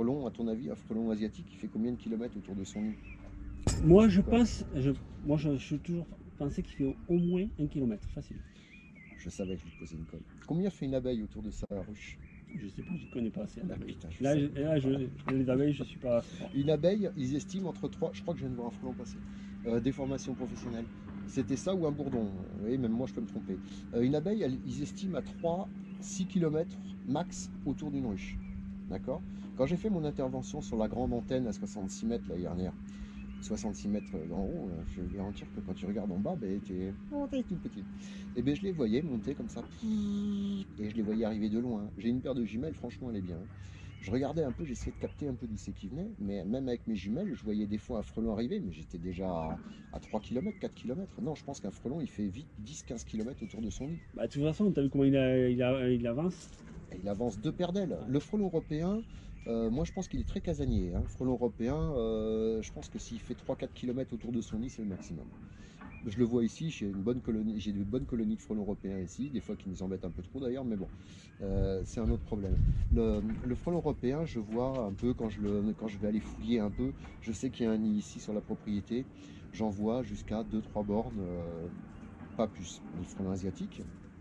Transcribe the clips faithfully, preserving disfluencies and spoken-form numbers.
frelon, à ton avis, un frelon asiatique, il fait combien de kilomètres autour de son nid? Moi je pense, je, moi je, je suis toujours pensé qu'il fait au moins un kilomètre, facile. Je savais que je lui posais une colle. Combien fait une abeille autour de sa ruche? Je sais pas, je connais pas assez. Ah, putain, je Là, je, savais. là je, les abeilles, je suis pas assez fort. Une abeille, ils estiment entre trois, je crois que je viens de voir un frelon passer, euh, des formations professionnelles. C'était ça ou un bourdon, oui, même moi je peux me tromper. Euh, une abeille, elle- ils estiment à trois six kilomètres max autour d'une ruche. D'accord? Quand j'ai fait mon intervention sur la grande antenne à soixante-six mètres l'année dernière, soixante-six mètres en haut, euh, je vais garantir que quand tu regardes en bas, ben, t'es oh, t'es toute petite. Et bien je les voyais monter comme ça, et je les voyais arriver de loin. J'ai une paire de jumelles, franchement elle est bien. Je regardais un peu, j'essayais de capter un peu d'où c'est qui venait, mais même avec mes jumelles, je voyais des fois un frelon arriver, mais j'étais déjà à, à trois kilomètres, quatre kilomètres. Non, je pense qu'un frelon, il fait vite dix quinze kilomètres autour de son nid. Bah, de toute façon, tu as vu comment il, a, il, a, il avance. Et il avance deux paires d'ailes. Le frelon européen, euh, moi je pense qu'il est très casanier. Hein. Le frelon européen, euh, je pense que s'il fait trois quatre kilomètres autour de son nid, c'est le maximum. Je le vois ici, j'ai une bonne colonie, j'ai de bonnes colonies de frelons européens ici, des fois qui nous embêtent un peu trop d'ailleurs, mais bon, euh, c'est un autre problème. Le, le frelon européen, je vois un peu quand je, le, quand je vais aller fouiller un peu, je sais qu'il y a un nid ici sur la propriété, j'en vois jusqu'à deux trois bornes, euh, pas plus. Les frelons asiatiques,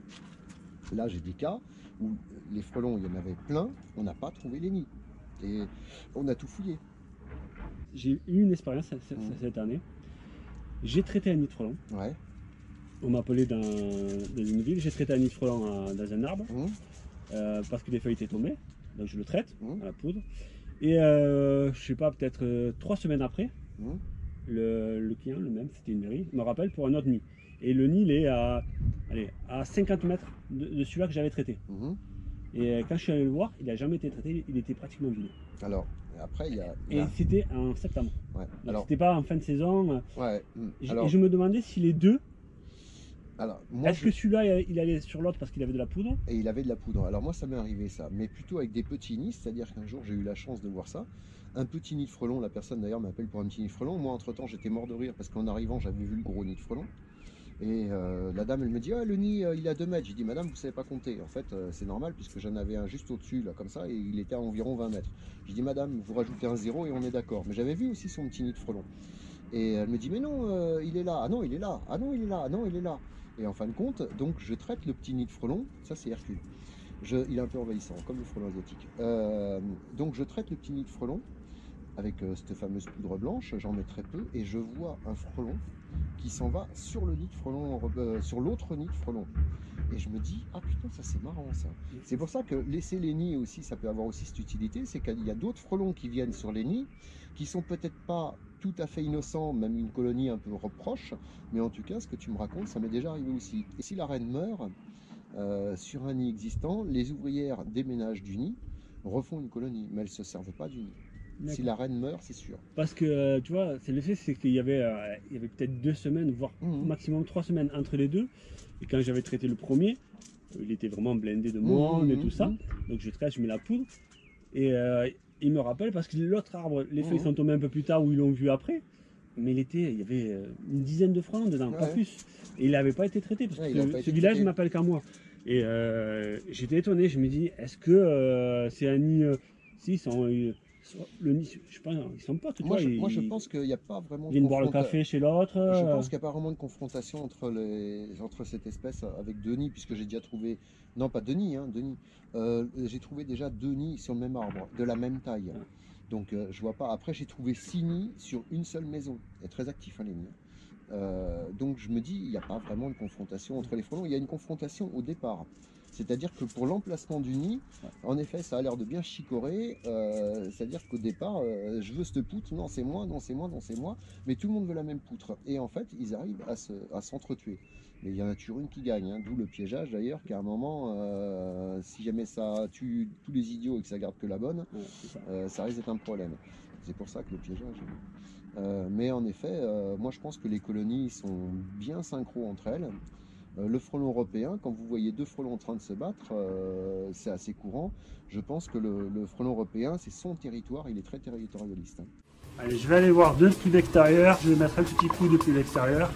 là j'ai des cas où les frelons, il y en avait plein, on n'a pas trouvé les nids. Et on a tout fouillé. J'ai eu une expérience cette, Mmh. cette année. J'ai traité un nid de frelon. Ouais. On m'a appelé dans, dans une ville, j'ai traité un nid de frelon à- dans un arbre Mmh. euh, parce que les feuilles étaient tombées. Donc je le traite Mmh. à la poudre. Et euh, je sais pas, peut-être euh, trois semaines après, Mmh. le, le client, le même, c'était une mairie, me rappelle pour un autre nid. Et le nid, il est à, allez, à cinquante mètres de, de celui-là que j'avais traité. Mmh. Et euh, quand je suis allé le voir, il n'a jamais été traité, il était pratiquement vide. Alors, après, il y a. il y Et a- c'était en septembre. Ouais. Donc Alors, c'était pas en fin de saison. ouais. mmh. J- Alors, Et je me demandais si les deux, alors, moi, est-ce je- que celui-là, il allait sur l'autre parce qu'il avait de la poudre? et il avait de la poudre. Alors moi, ça m'est arrivé ça, mais plutôt avec des petits nids, c'est-à-dire qu'un jour, j'ai eu la chance de voir ça. Un petit nid de frelon, la personne d'ailleurs m'appelle pour un petit nid de frelon. Moi, entre-temps, j'étais mort de rire parce qu'en arrivant, j'avais vu le gros nid de frelon. Et euh, la dame, elle me dit, ah, le nid, euh, il a deux mètres. J'ai dit, madame, vous savez pas compter. En fait, euh, c'est normal puisque j'en avais un juste au-dessus, là, comme ça, et il était à environ vingt mètres. J'ai dit, madame, vous rajoutez un zéro et on est d'accord. Mais j'avais vu aussi son petit nid de frelon. Et elle me dit, mais non, euh, il est là. Ah non, il est là. Ah non, il est là. Ah non, il est là. Et en fin de compte, donc je traite le petit nid de frelon. Ça, c'est Hercule. Je, il est un peu envahissant, comme le frelon asiatique. Euh, donc je traite le petit nid de frelon avec euh, cette fameuse poudre blanche. J'en mets très peu et je vois un frelon qui s'en va sur le nid de frelon, euh, sur l'autre nid de frelon. Et je me dis, ah putain, ça c'est marrant ça. C'est pour ça que laisser les nids aussi, ça peut avoir aussi cette utilité, c'est qu'il y a d'autres frelons qui viennent sur les nids, qui sont peut-être pas tout à fait innocents, même une colonie un peu reproche, mais en tout cas, ce que tu me racontes, ça m'est déjà arrivé aussi. Et si la reine meurt euh, sur un nid existant, les ouvrières déménagent du nid, refont une colonie, mais elles ne se servent pas du nid. Si la reine meurt, c'est sûr. Parce que euh, tu vois, c'est le fait, c'est qu'il y avait, euh, il y avait peut-être deux semaines, voire Mmh. maximum trois semaines entre les deux. Et quand j'avais traité le premier, euh, il était vraiment blindé de monde et Mmh, tout ça. mmh. Donc je traite, je mets la poudre. Et euh, il me rappelle parce que l'autre arbre, les feuilles Mmh. sont tombées un peu plus tard ou ils l'ont vu après. Mais il, était, il y avait euh, une dizaine de frelons dedans, pas Ouais. plus. Et il n'avait pas été traité parce Ouais, que il a ce, pas ce été village traité. m'appelle qu'à moi. Et euh, j'étais étonné, je me dis, est-ce que euh, c'est un nid. Euh, si, ils sont, euh, le nid, je sais pas, ils sont potes, tu Moi, vois. je, ils, moi, je pense qu'il n'y a pas vraiment ils de viennent boire le confronta- café chez l'autre. Je euh, pense qu'il n'y a pas vraiment de confrontation entre, les, entre cette espèce avec deux nids, puisque j'ai déjà trouvé, non pas deux nids, hein, deux nids. Euh, j'ai trouvé déjà deux nids sur le même arbre, de la même taille. Ouais. Donc euh, je vois pas. Après j'ai trouvé six nids sur une seule maison. C'est très actif hein, les nids. Euh, donc je me dis, il n'y a pas vraiment de confrontation entre les frelons. Il y a une confrontation au départ. C'est-à-dire que pour l'emplacement du nid, en effet, ça a l'air de bien chicorer. Euh, C'est-à-dire qu'au départ, euh, je veux cette poutre, non c'est moi, non c'est moi, non c'est moi. Mais tout le monde veut la même poutre. Et en fait, ils arrivent à se, à s'entretuer. Mais il y en a toujours une qui gagne, hein, d'où le piégeage d'ailleurs, qu'à un moment, euh, si jamais ça tue tous les idiots et que ça garde que la bonne, ouais, c'est ça. euh, ça risque d'être un problème. C'est pour ça que le piégeage. Euh, mais en effet, euh, moi je pense que les colonies sont bien synchro entre elles. Euh, le frelon européen, quand vous voyez deux frelons en train de se battre, euh, c'est assez courant. Je pense que le, le frelon européen, c'est son territoire, il est très territorialiste. hein. Allez, je vais aller voir deux depuis l'extérieur. Je vais mettre un petit coup depuis l'extérieur.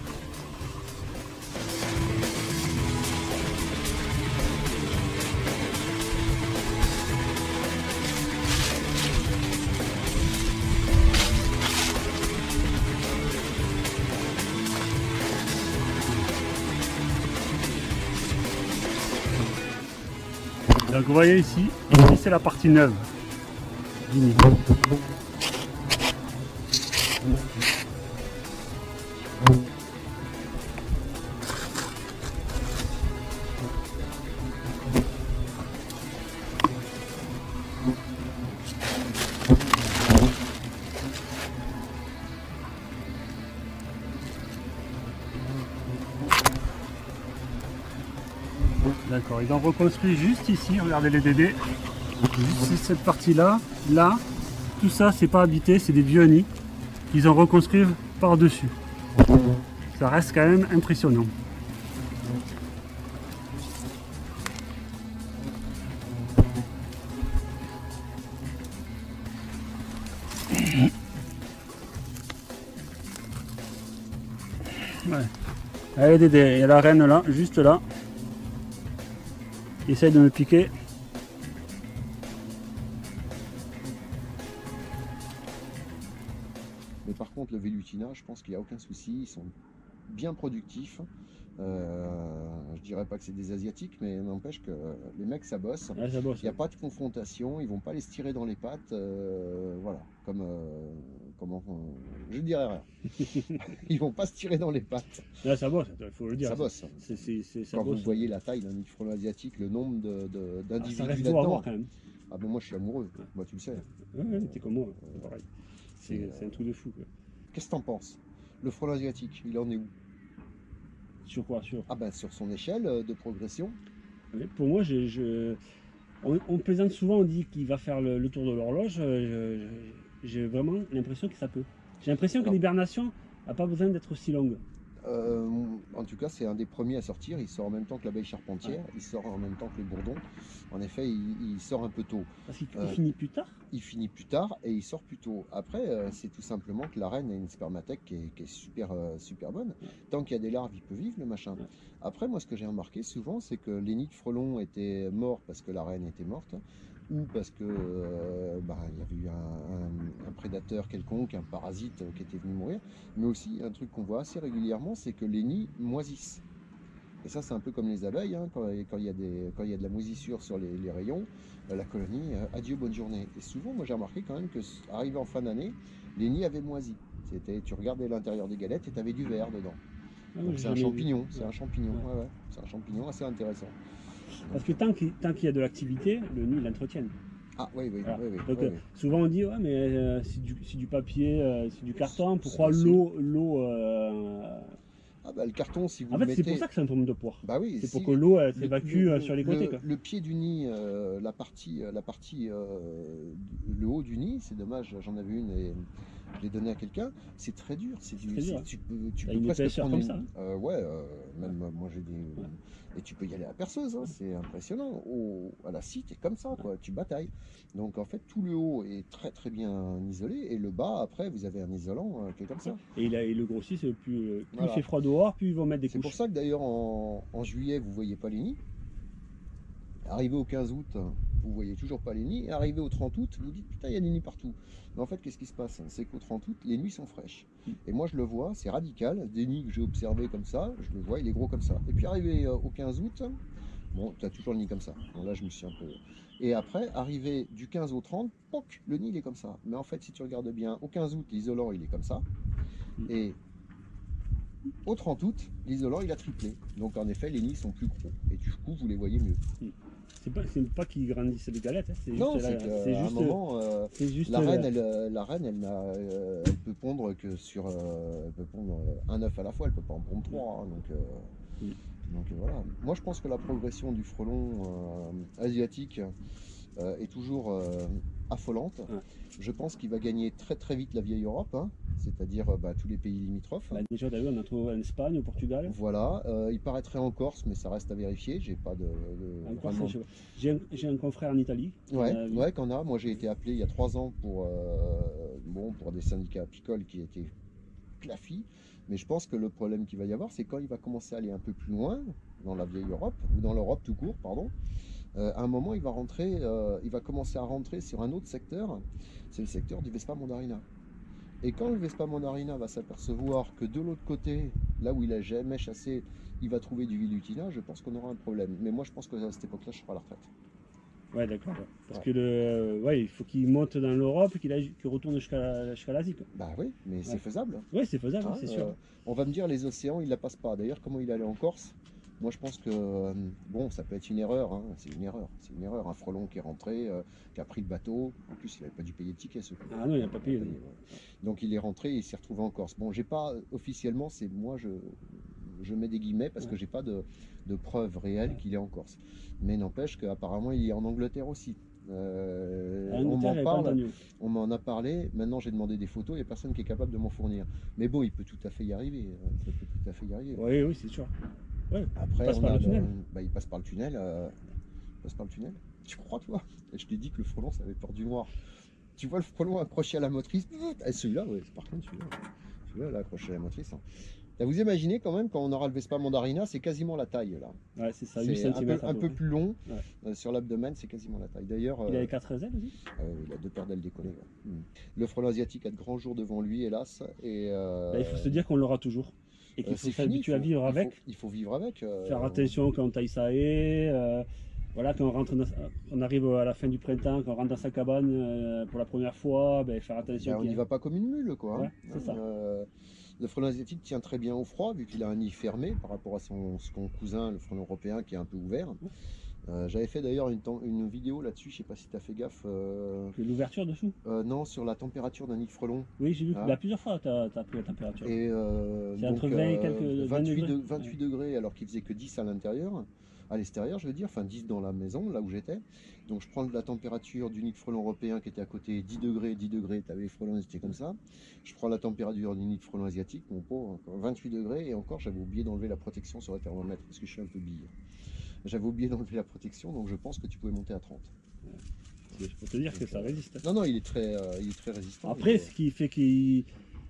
Donc vous voyez ici, ici c'est la partie neuve du nid. D'accord, ils ont reconstruit juste ici, regardez les dédés, juste cette partie-là, là, tout ça c'est pas habité, c'est des vieux nids qu'ils ont reconstruit par-dessus. Ça reste quand même impressionnant. Ouais. Allez Dédé, il y a la reine là, juste là. Il essaye de me piquer. Mais par contre, le vélutina, je pense qu'il n'y a aucun souci. Ils sont bien productifs. Euh, je dirais pas que c'est des asiatiques, mais n'empêche que les mecs ça bosse. Ouais, ça bosse. Il n'y a pas de confrontation, ils vont pas les se tirer dans les pattes. Euh, voilà, comme euh, comment je dirais rien. Ils vont pas se tirer dans les pattes. Là, ça bosse, il faut le dire. Ça bosse. C'est, c'est, c'est, ça Quand bosse. vous voyez la taille d'un nid de frelon asiatique, le nombre de, de, d'individus ah, ça reste là-dedans. beau à voir quand même. Ah ben moi je suis amoureux, Ouais. moi tu le sais. Ouais, ouais, t'es comme moi, c'est pareil. C'est, C'est, c'est un truc de fou. Quoi. Qu'est-ce que t'en penses? Le frelon asiatique, il en est où? Sur quoi? Sur Ah ben sur son échelle de progression. Pour moi, je, je... On, on plaisante souvent, on dit qu'il va faire le, le tour de l'horloge. Je, je, j'ai vraiment l'impression que ça peut. J'ai l'impression que l'hibernation n'a pas besoin d'être aussi longue. Euh, en tout cas, c'est un des premiers à sortir. Il sort en même temps que l'abeille charpentière. Ouais. Il sort en même temps que le bourdon. En effet, il, il sort un peu tôt. Parce qu'il Euh, finit plus tard. Il finit plus tard et il sort plus tôt. Après, euh, c'est tout simplement que la reine a une spermathèque qui est, qui est super, euh, super bonne. Ouais. Tant qu'il y a des larves, il peut vivre le machin. Ouais. Après, moi, ce que j'ai remarqué souvent, c'est que les nids de frelons étaient morts parce que la reine était morte, ou parce que euh, bah, il y avait eu un, un, un prédateur quelconque, un parasite qui était venu mourir. Mais aussi, un truc qu'on voit assez régulièrement, c'est que les nids moisissent. Et ça, c'est un peu comme les abeilles, hein, quand, quand, il y a des, quand il y a de la moisissure sur les, les rayons, euh, la colonie, euh, adieu, bonne journée. Et souvent, moi, j'ai remarqué quand même que, arrivé en fin d'année, les nids avaient moisi. C'était, tu regardais l'intérieur des galettes et tu avais du verre dedans. Ah, Donc c'est un vu. champignon, c'est Ouais. un champignon, Ouais. ouais, ouais. C'est un champignon assez intéressant. Parce que tant qu'il, tant qu'il y a de l'activité, le nid l'entretiennent. Ah oui, oui, Voilà. oui, oui, Donc oui, euh, oui. souvent on dit ouais mais euh, c'est, du, c'est du papier, euh, c'est du carton, pourquoi C'est- l'eau, l'eau euh... Ah bah le carton, si vous En le fait mettez... c'est pour ça que c'est un trompe de poire. Bah oui, C'est si pour que l'eau elle, le, s'évacue le- euh, sur les côtés. le- Quoi. le pied du nid, euh, la partie, euh, la partie euh, le haut du nid, c'est dommage, j'en avais une et je l'ai donnée à quelqu'un, c'est très dur, c'est du, très dur, c'est- hein. tu peux, tu T'as peux une presque épaisseur prendre comme une, ça, euh, ouais, euh, même euh, moi j'ai des, Ouais. et tu peux y aller à la perceuse, hein, c'est impressionnant, au, à la scie t'es comme ça, quoi, tu batailles. Donc en fait tout le haut est très très bien isolé et le bas après vous avez un isolant euh, qui est comme ça. Et, il a, et le grossit, c'est plus, euh, plus Voilà. il fait froid dehors, plus ils vont mettre des C'est couches. pour ça que d'ailleurs en, en juillet vous voyez pas les nids. Arrivé au quinze août, vous voyez toujours pas les nids. Et arrivé au trente août, vous dites putain, il y a des nids partout. Mais en fait, qu'est-ce qui se passe? C'est qu'au trente août, les nuits sont fraîches. Et moi, je le vois, c'est radical. Des nids que j'ai observés comme ça, je le vois, il est gros comme ça. Et puis arrivé au quinze août, bon, tu as toujours le nid comme ça. Bon, là, je me suis un peu. Et après, arrivé du quinze au trente, poc, le nid il est comme ça. Mais en fait, si tu regardes bien, au quinze août, l'isolant il est comme ça. Et au trente août, l'isolant il a triplé. Donc en effet, les nids sont plus gros. Et du coup, vous les voyez mieux. C'est pas, c'est pas qu'ils grandissent les galettes, hein, c'est Non, juste, c'est la, qu'à c'est un juste, moment, euh, c'est juste la la- reine, elle, euh, la reine, elle, n'a, euh, elle peut pondre que sur, euh, elle peut pondre un œuf à la fois, elle peut pas en pondre trois. Hein, donc, euh, Mm. donc euh, voilà. Moi, je pense que la progression du frelon euh, asiatique euh, est toujours euh, affolante. Ouais. Je pense qu'il va gagner très très vite la vieille Europe, hein, c'est-à-dire euh, bah, tous les pays limitrophes. Bah, déjà, t'as vu, on a trouvé en Espagne, au Portugal. Voilà, euh, il paraîtrait en Corse, mais ça reste à vérifier. J'ai pas de, de- En Corse, vraiment- je sais pas. J'ai un, j'ai un confrère en Italie. qui Ouais, en a vu. ouais, qu'on a. Moi, j'ai été appelé il y a trois ans pour, euh, bon, pour des syndicats apicoles qui étaient clafis. Mais je pense que le problème qu'il va y avoir, c'est quand il va commencer à aller un peu plus loin dans la vieille Europe ou dans l'Europe tout court, pardon. Euh, à un moment, il va rentrer, euh, il va commencer à rentrer sur un autre secteur. C'est le secteur du Vespa Mandarina. Et quand le Vespa Mandarina va s'apercevoir que de l'autre côté, là où il a jamais chassé, il va trouver du Velutina, je pense qu'on aura un problème. Mais moi, je pense que à cette époque-là, je serai à la retraite. Ouais, d'accord. Ouais. Parce Ouais. que le, ouais, il faut qu'il monte dans l'Europe et qu'il aille- qu'il retourne jusqu'à jusqu'à l'Asie, quoi. Bah oui, mais c'est Ouais. faisable, hein. Ouais, c'est faisable, Hein, c'est sûr. euh, on va me dire les océans, il la passe pas. D'ailleurs, comment il est allé en Corse? Moi, je pense que euh, bon, ça peut être une erreur, hein. C'est une erreur, c'est une erreur. Un frelon qui est rentré, euh, qui a pris le bateau. En plus, il n'avait pas dû payer le ticket, ce coup. Ah non, il n'a pas Il a payé. payé, ouais. Donc, il est rentré et il s'est retrouvé en Corse. Bon, j'ai pas euh, officiellement, c'est moi, je, je mets des guillemets parce Ouais. que j'ai pas de, de preuves réelles Ouais. qu'il est en Corse. Mais n'empêche qu'apparemment, il est en Angleterre aussi. Euh, En on Angleterre, m'en j'avais pas parle, entendu. on m'en a parlé. Maintenant, j'ai demandé des photos. Il n'y a personne qui est capable de m'en fournir. Mais bon, il peut tout à fait y arriver. euh, Il peut tout à fait y arriver. Oui, oui, c'est sûr. Ouais. Il Après, passe on par a le le- tunnel. bah, il passe par le tunnel. euh, il passe par le tunnel. Tu crois, toi? Et je t'ai dit que le frelon, ça avait peur du noir. Tu vois le frelon accroché à la motrice. Et celui-là, ouais, par contre, celui-là, celui-là, là, accroché à la motrice, hein. Là, vous imaginez quand même, quand on aura le Vespa Mandarina, c'est quasiment la taille, là. Ouais, c'est ça, huit C'est un peu, centimètres à un peu peu près. plus long. Ouais. Euh, sur l'abdomen, c'est quasiment la taille. D'ailleurs, Il a euh, les quatre ailes aussi. ah ouais, il a deux paires d'ailes décollées. Ouais. Mm. Le frelon asiatique a de grands jours devant lui, hélas. Et Bah, il faut euh, se dire qu'on l'aura toujours. Et euh, qu'il faut c'est fini, il s'habituer à faut, vivre il, faut, avec. il faut vivre avec. euh, Faire attention quand on taille sa haie. euh, voilà, quand on, rentre dans- on arrive à la fin du printemps, quand on rentre dans sa cabane euh, pour la première fois, ben, faire attention Ben, on qu'il y n'y ait- va pas comme une mule, quoi. Ouais, Hein. c'est ça. Euh, le frelon asiatique tient très bien au froid, vu qu'il a un nid fermé par rapport à son, son cousin, le frelon européen, qui est un peu ouvert. Euh, J'avais fait d'ailleurs une, tem- une vidéo là-dessus, je sais pas si tu as fait gaffe. euh, Que l'ouverture dessous. euh, non, sur la température d'un nid de frelon. Oui, j'ai vu. Hein. Bah, plusieurs fois, tu as, pris la température. Et euh, C'est donc entre vingt et quelques euh, vingt vingt-huit, degrés. de- vingt-huit degrés alors qu'il faisait que dix à l'intérieur, à l'extérieur je veux dire, enfin dix dans la maison là où j'étais. Donc je prends la température du nid de frelon européen qui était à côté, dix degrés, dix degrés, tu avais les frelons ils étaient comme ça. Je prends la température du nid de frelon asiatique, mon pauvre, encore vingt-huit degrés et encore j'avais oublié d'enlever la protection sur le thermomètre parce que je suis un peu bille. J'avais oublié d'enlever la protection donc je pense que tu pouvais monter à trente. Je peux te dire que ça résiste. Non, non, il est très, euh, il est très résistant. Après, il- ce qui fait qu'il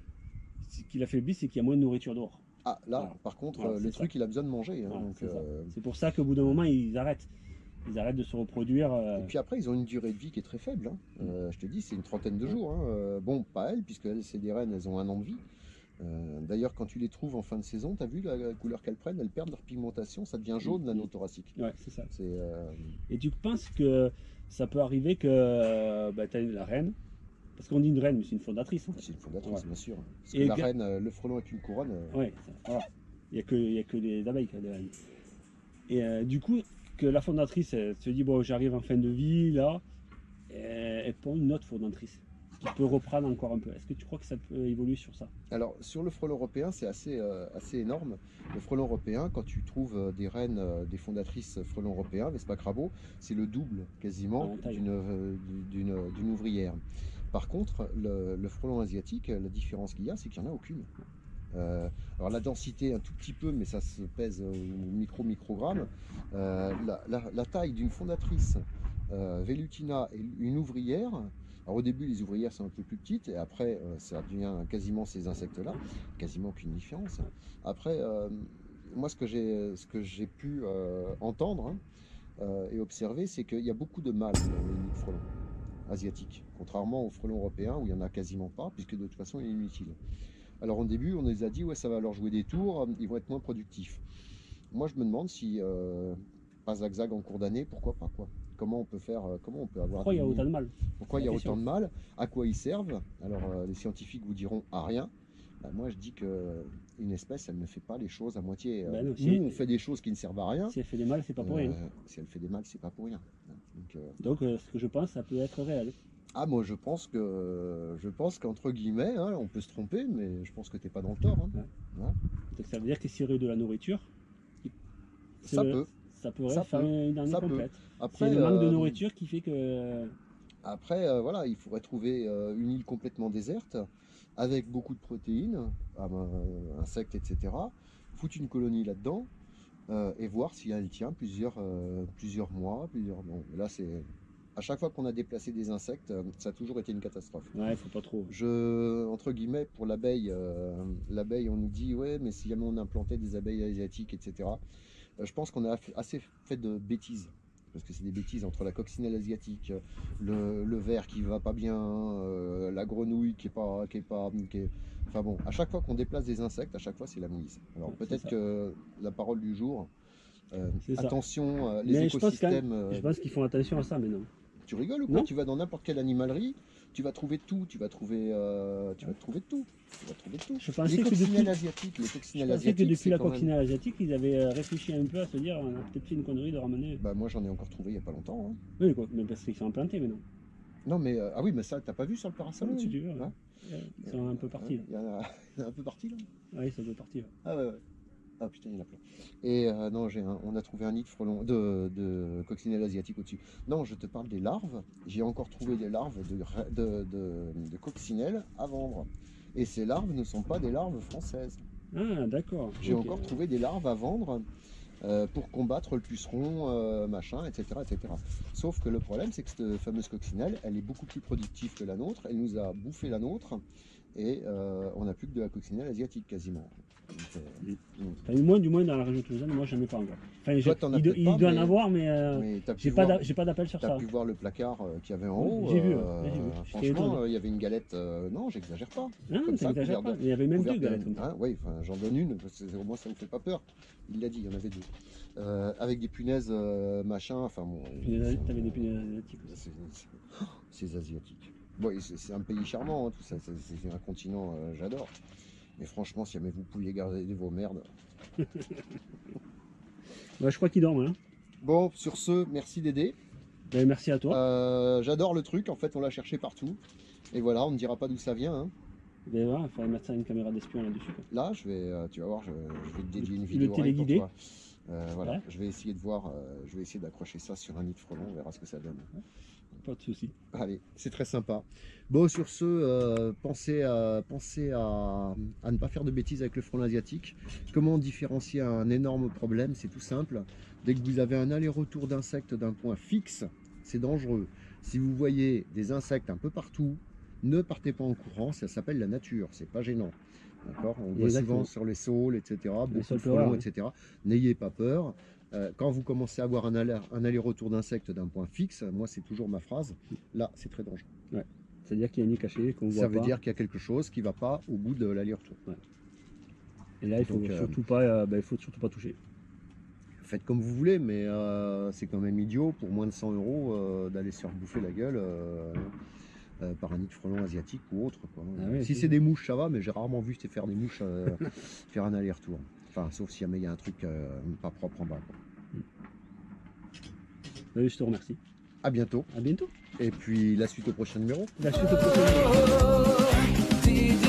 ce qui l'affaiblit, c'est qu'il y a moins de nourriture dehors. Ah, là, Voilà. par contre, Voilà, euh, c'est le ça. truc, il a besoin de manger. Hein, Voilà, donc, c'est ça. euh, C'est pour ça qu'au bout d'un moment, ils arrêtent. Ils arrêtent de se reproduire. euh, Et puis après, ils ont une durée de vie qui est très faible. Hein. Euh, je te dis, c'est une trentaine de jours. Hein. Euh, bon, pas elles, puisque elles, c'est des reines, elles ont un an de vie. Euh, D'ailleurs, quand tu les trouves en fin de saison, tu as vu la, la couleur qu'elles prennent, elles perdent leur pigmentation, ça devient jaune l'anneau thoracique. Ouais, c'est ça. C'est euh, Et tu penses que ça peut arriver que euh, bah, tu as la reine, parce qu'on dit une reine, mais c'est une fondatrice. En fait. c'est une fondatrice, Ouais. bien sûr. Parce Et que la que- reine, euh, le frelon avec une couronne, euh, Ouais, ça- voilà. Il n'y a, que- il y a que des abeilles qui ont des reines. Et euh, du coup, que la fondatrice elle se dit bon, j'arrive en fin de vie, là, et elle prend une autre fondatrice qui peut reprendre encore un peu. Est-ce que tu crois que ça peut évoluer sur ça? alors, sur le frelon européen, c'est assez, euh, assez énorme. Le frelon européen, quand tu trouves euh, des reines, euh, des fondatrices frelons européens, Vespa Crabo, c'est le double quasiment Ah, en taille. d'une euh, d'une d'une ouvrière. Par contre, le, le frelon asiatique, la différence qu'il y a, c'est qu'il n'y en a aucune. Euh, alors la densité un tout petit peu, mais ça se pèse au micro-microgramme. Euh, la, la- la taille d'une fondatrice euh, Velutina et une ouvrière, alors au début les ouvrières sont un peu plus petites et après euh, ça devient quasiment ces insectes-là, quasiment aucune différence. Après, euh, moi ce que j'ai ce que j'ai pu euh, entendre hein, euh, et observer, c'est qu'il y a beaucoup de mâles dans les nids de frelons asiatiques, contrairement aux frelons européens où il n'y en a quasiment pas, puisque de toute façon il est inutile. Alors au début, on les a dit, ouais, ça va leur jouer des tours, ils vont être moins productifs. Moi, je me demande si, euh, pas zag-zag en cours d'année, pourquoi pas, quoi. Comment on peut faire, euh, comment on peut avoir... Pourquoi il y a des- autant de mal? Pourquoi il y a La question. autant de mal? À quoi ils servent? Alors, euh, les scientifiques vous diront à rien. Bah, moi, je dis que une espèce, elle ne fait pas les choses à moitié. Ben non, Nous, si- on fait des choses qui ne servent à rien. Si elle fait des mal, c'est pas pour rien. Euh, si elle fait des mal, c'est pas pour rien. Donc, euh, Donc, euh, ce que je pense, ça peut être réel. ah, moi, je pense que, je pense qu'entre guillemets, hein, on peut se tromper, mais je pense que t'es pas dans le tort. Hein. Ouais. Ouais. Donc, ça veut dire que s'il y aurait de la nourriture, il- Ça c'est- peut. ça pourrait Ça faire peut. une année Ça peut. complète. Après, C'est le manque de euh, nourriture qui fait que. Après, euh, voilà, il faudrait trouver euh, une île complètement déserte, avec beaucoup de protéines, ah ben, euh, insectes, et cetera. Foutre une colonie là-dedans, euh, et voir si elle tient plusieurs, euh, plusieurs mois, plusieurs. Bon, là, c'est. À chaque fois qu'on a déplacé des insectes, euh, ça a toujours été une catastrophe. Ouais, faut pas trop. Je, entre guillemets, pour l'abeille, euh, l'abeille, on nous dit, ouais, mais si jamais on implantait des abeilles asiatiques, et cetera. Euh, je pense qu'on a assez fait de bêtises. Parce que c'est des bêtises entre la coccinelle asiatique, le, le ver qui va pas bien, euh, la grenouille qui est pas, qui est pas, qui est- enfin bon, à chaque fois qu'on déplace des insectes, à chaque fois c'est la mouise. Alors Ouais, c'est peut-être ça. que la parole du jour, Euh, C'est ça. attention, euh, les Mais je pense, quand écosystèmes. même- euh, je pense qu'ils font attention à ça maintenant. Tu rigoles ou quoi? Non. Tu vas dans n'importe quelle animalerie, tu vas trouver tout, tu vas trouver, euh, tu vas trouver tout, tu vas trouver tout. Je pensais Les que coccinelles depuis, asiatiques, les je coccinelles pensais que asiatiques, depuis c'est la quand même- coccinelle asiatique, ils avaient euh, réfléchi un peu à se dire on a peut-être fait une connerie de ramener. Bah moi j'en ai encore trouvé il y a pas longtemps. hein. Oui, quoi, mais parce qu'ils sont implantés maintenant. Non mais euh, ah oui mais ça t'as pas vu sur le parasol Oui, au-dessus? tu veux, ouais. Ouais. Ouais, Ils sont un peu partis. là. Il y en a, il y en a un peu parti là. Oui, ça doit partir. Ah ouais, ouais. Ah putain, il y en a plein. Et euh, non, j'ai un- on a trouvé un nid de frelons, de, de coccinelle asiatique au-dessus. Non, je te parle des larves. J'ai encore trouvé des larves de, ra- de, de, de coccinelle à vendre. Et ces larves ne sont pas des larves françaises. Ah, d'accord. J'ai Ok. encore trouvé des larves à vendre euh, pour combattre le puceron, euh, machin, et cetera, et cetera. Sauf que le problème, c'est que cette fameuse coccinelle, elle est beaucoup plus productive que la nôtre. Elle nous a bouffé la nôtre. Et euh, on n'a plus que de la coccinelle asiatique quasiment. Donc, euh, donc, Enfin, moi, du moins, dans la région toulousaine, moi, j'en ai pas encore. Enfin, je- Toi, t'en as il, do- peut-être il pas, doit en mais- avoir, mais euh, mais t'as pu j'ai pas voir- d'a- j'ai pas d'appel sur T'as ça. pu voir le placard euh, qu'il y avait en Oui, haut. j'ai vu, euh, ouais, j'ai vu. J'étais franchement, étonné. euh, il y avait une galette. euh, non, j'exagère pas. Non, comme ça ça, n'exagère couvert pas. de- Il y avait même Couvert deux de- galettes comme ça. hein, oui, enfin, j'en donne une. Parce que au moins, ça vous fait pas peur. Il l'a dit, il y en avait deux. Euh, avec des punaises, euh, machin. Enfin bon. Punaises- c'est- T'avais des punaises asiatiques aussi. c'est- c'est- C'est asiatique. Bon, et c'est c'est un pays charmant, hein, tout ça. C'est c'est un continent, euh, j'adore. Mais franchement, si jamais vous pouviez garder vos merdes. Ouais, je crois qu'il dort, hein. Bon, sur ce, merci d'aider. Ben, merci à toi. Euh, J'adore le truc, en fait, on l'a cherché partout. Et voilà, on ne dira pas d'où ça vient. hein. Ben, voilà, il faudrait mettre ça une caméra d'espion là-dessus. quoi. Là, je vais, euh, tu vas voir, je, je vais te dédier une Le vidéo rien que pour téléguidé. toi. Euh, voilà, Ouais. je vais essayer de voir, euh, je vais essayer d'accrocher ça sur un nid de frelon, on verra ce que ça donne. Pas de soucis. Allez, c'est très sympa. Bon, sur ce, euh, pensez, à, pensez à, à ne pas faire de bêtises avec le frelon asiatique. Comment différencier un énorme problème? C'est tout simple. Dès que vous avez un aller-retour d'insectes d'un point fixe, c'est dangereux. Si vous voyez des insectes un peu partout, ne partez pas en courant, ça s'appelle la nature, c'est pas gênant. D'accord? On voit Exactement. souvent sur les saules, et cetera, beaucoup de saules frelons, pleureurs, et cetera. N'ayez pas peur. Euh, quand vous commencez à avoir un aller- un aller-retour d'insectes d'un point fixe, moi c'est toujours ma phrase, là c'est très dangereux. C'est-à-dire qu'il y a un nid caché qu'on voit Ça veut pas. dire qu'il y a quelque chose qui ne va pas au bout de l'aller-retour. Et là, il faut Donc, euh, surtout pas, euh, ben, il faut surtout pas toucher. Faites comme vous voulez, mais euh, c'est quand même idiot pour moins de cent euros euh, d'aller se faire bouffer la gueule euh, euh, par un nid de frelon asiatique ou autre. quoi. Ah ouais, si c'est- c'est des mouches, ça va, mais j'ai rarement vu faire des mouches euh, faire un aller-retour. Enfin, sauf si jamais il y a un truc euh, pas propre en bas. quoi. Ben, je te remercie. À bientôt. À bientôt. Et puis la suite au prochain numéro. La suite au prochain.